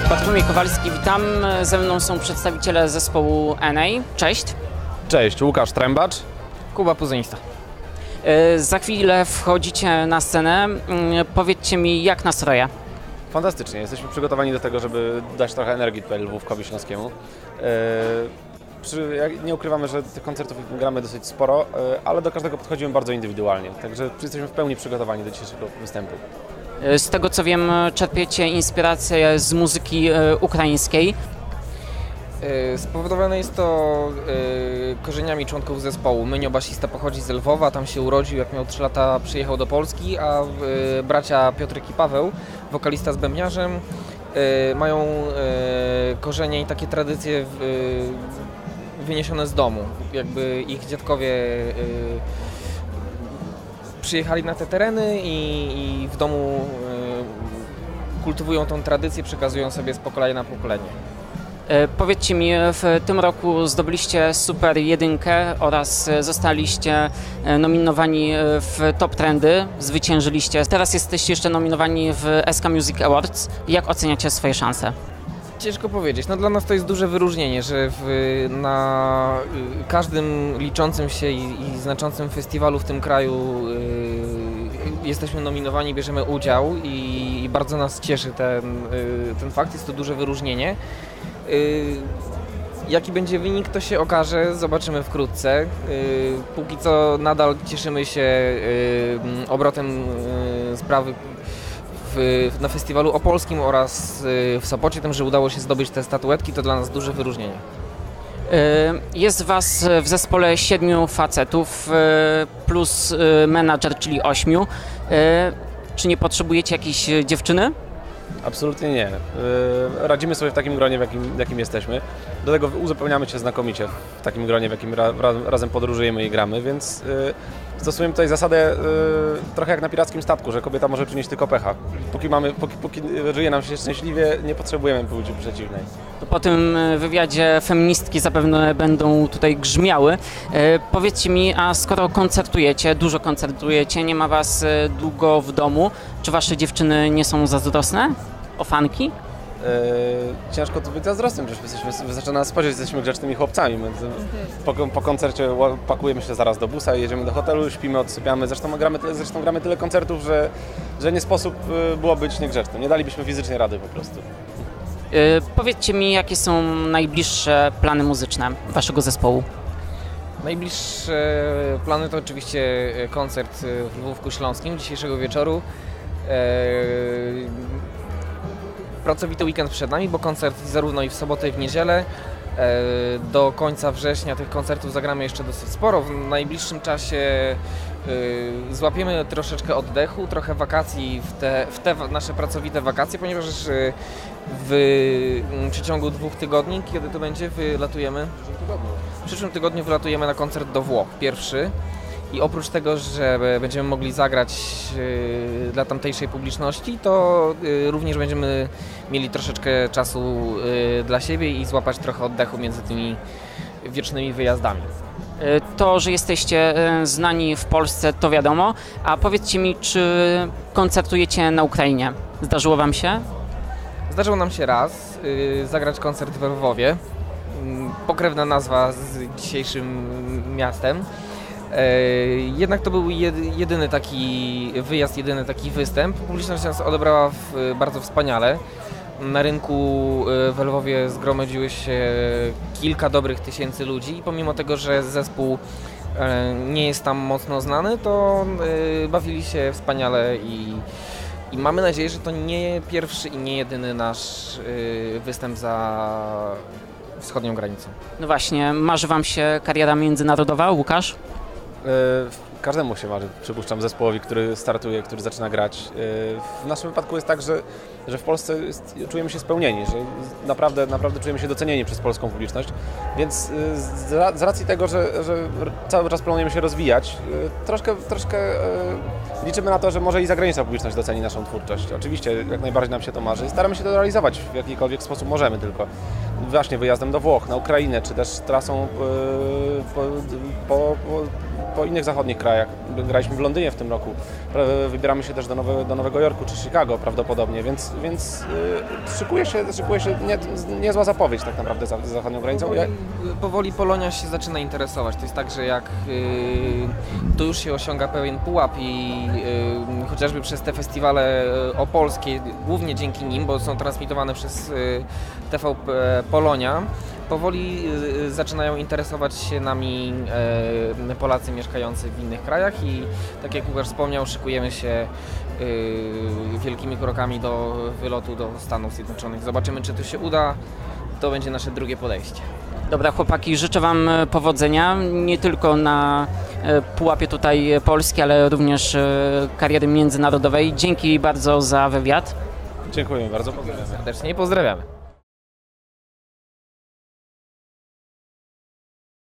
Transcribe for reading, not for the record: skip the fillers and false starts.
Bartłomiej Kowalski, witam. Ze mną są przedstawiciele zespołu NA. Cześć. Cześć, Łukasz Trębacz. Kuba Puzyństa. Za chwilę wchodzicie na scenę. Powiedzcie mi, jak nastroje? Fantastycznie, jesteśmy przygotowani do tego, żeby dać trochę energii tutaj Lwówkowi Śląskiemu. Nie ukrywamy, że tych koncertów gramy dosyć sporo, ale do każdego podchodzimy bardzo indywidualnie, także jesteśmy w pełni przygotowani do dzisiejszego występu. Z tego co wiem, czerpiecie inspirację z muzyki ukraińskiej. Spowodowane jest to korzeniami członków zespołu. Mynio, basista, pochodzi z Lwowa, tam się urodził, jak miał 3 lata przyjechał do Polski, a bracia Piotrek i Paweł, wokalista z bębniarzem, mają korzenie i takie tradycje wyniesione z domu. Jakby ich dziadkowie przyjechali na te tereny i w domu kultywują tą tradycję, przekazują sobie z pokolenia na pokolenie. Powiedzcie mi, w tym roku zdobyliście Super 1 oraz zostaliście nominowani w Top Trendy, zwyciężyliście. Teraz jesteście jeszcze nominowani w SK Music Awards. Jak oceniacie swoje szanse? Ciężko powiedzieć. No, dla nas to jest duże wyróżnienie, że na każdym liczącym się i znaczącym festiwalu w tym kraju jesteśmy nominowani, bierzemy udział i bardzo nas cieszy ten fakt. Jest to duże wyróżnienie. Jaki będzie wynik, to się okaże, zobaczymy wkrótce. Póki co nadal cieszymy się obrotem sprawy na festiwalu opolskim oraz w Sopocie, tym, że udało się zdobyć te statuetki, to dla nas duże wyróżnienie. Jest was w zespole 7 facetów plus menadżer, czyli 8. Czy nie potrzebujecie jakiejś dziewczyny? Absolutnie nie. Radzimy sobie w takim gronie, w jakim jesteśmy. Do tego uzupełniamy się znakomicie w takim gronie, w jakim razem podróżujemy i gramy, więc stosujemy tutaj zasadę trochę jak na pirackim statku, że kobieta może przynieść tylko pecha. Póki żyje nam się szczęśliwie, nie potrzebujemy płci przeciwnej. Po tym wywiadzie feministki zapewne będą tutaj grzmiały. Powiedzcie mi, a skoro koncertujecie, dużo koncertujecie, nie ma was długo w domu, czy wasze dziewczyny nie są zazdrosne o fanki? Ciężko tu być zazdrosnym, że zaczyna nas spodziewać, jesteśmy grzecznymi chłopcami. My po koncercie pakujemy się zaraz do busa i jedziemy do hotelu, śpimy, odsypiamy. Zresztą gramy tyle koncertów, że nie sposób było być niegrzecznym. Nie dalibyśmy fizycznie rady po prostu. Powiedzcie mi, jakie są najbliższe plany muzyczne waszego zespołu? Najbliższe plany to oczywiście koncert w Lwówku Śląskim dzisiejszego wieczoru. Pracowity weekend przed nami, bo koncert zarówno i w sobotę, i w niedzielę. Do końca września tych koncertów zagramy jeszcze dosyć sporo. W najbliższym czasie złapiemy troszeczkę oddechu, trochę wakacji w te nasze pracowite wakacje, ponieważ w przeciągu 2 tygodni, kiedy to będzie, wylatujemy? W przyszłym tygodniu wylatujemy na koncert do Włoch, pierwszy. I oprócz tego, że będziemy mogli zagrać dla tamtejszej publiczności, to również będziemy mieli troszeczkę czasu dla siebie i złapać trochę oddechu między tymi wiecznymi wyjazdami. To, że jesteście znani w Polsce, to wiadomo, a powiedzcie mi, czy koncertujecie na Ukrainie? Zdarzyło wam się? Zdarzyło nam się raz zagrać koncert we Lwowie. Pokrewna nazwa z dzisiejszym miastem. Jednak to był jedyny taki wyjazd, jedyny taki występ. Publiczność nas odebrała bardzo wspaniale. Na rynku we Lwowie zgromadziły się kilka dobrych tysięcy ludzi i pomimo tego, że zespół nie jest tam mocno znany, to bawili się wspaniale i mamy nadzieję, że to nie pierwszy i nie jedyny nasz występ za wschodnią granicą. No właśnie, marzy wam się kariera międzynarodowa, Łukasz? Każdemu się marzy, przypuszczam, zespołowi, który startuje, który zaczyna grać. W naszym wypadku jest tak, że w Polsce czujemy się spełnieni, że naprawdę czujemy się docenieni przez polską publiczność, więc z racji tego, że cały czas planujemy się rozwijać, troszkę liczymy na to, że może i zagraniczna publiczność doceni naszą twórczość. Oczywiście jak najbardziej nam się to marzy i staramy się to realizować w jakikolwiek sposób możemy tylko. właśnie wyjazdem do Włoch, na Ukrainę, czy też trasą po innych zachodnich krajach. Graliśmy w Londynie w tym roku. Wybieramy się też do Nowego Jorku czy Chicago prawdopodobnie, więc szykuje się niezła zapowiedź tak naprawdę za zachodnią granicą. Powoli Polonia się zaczyna interesować. To jest tak, że jak to już się osiąga pewien pułap i chociażby przez te festiwale opolskie, głównie dzięki nim, bo są transmitowane przez TVP Polonia, powoli zaczynają interesować się nami Polacy mieszkający w innych krajach i tak jak Łukasz wspomniał, szykujemy się wielkimi krokami do wylotu do Stanów Zjednoczonych. Zobaczymy, czy to się uda. To będzie nasze drugie podejście. Dobra, chłopaki, życzę Wam powodzenia, nie tylko na pułapie tutaj Polski, ale również kariery międzynarodowej. Dzięki bardzo za wywiad. Dziękuję bardzo, pozdrawiamy. Serdecznie pozdrawiamy.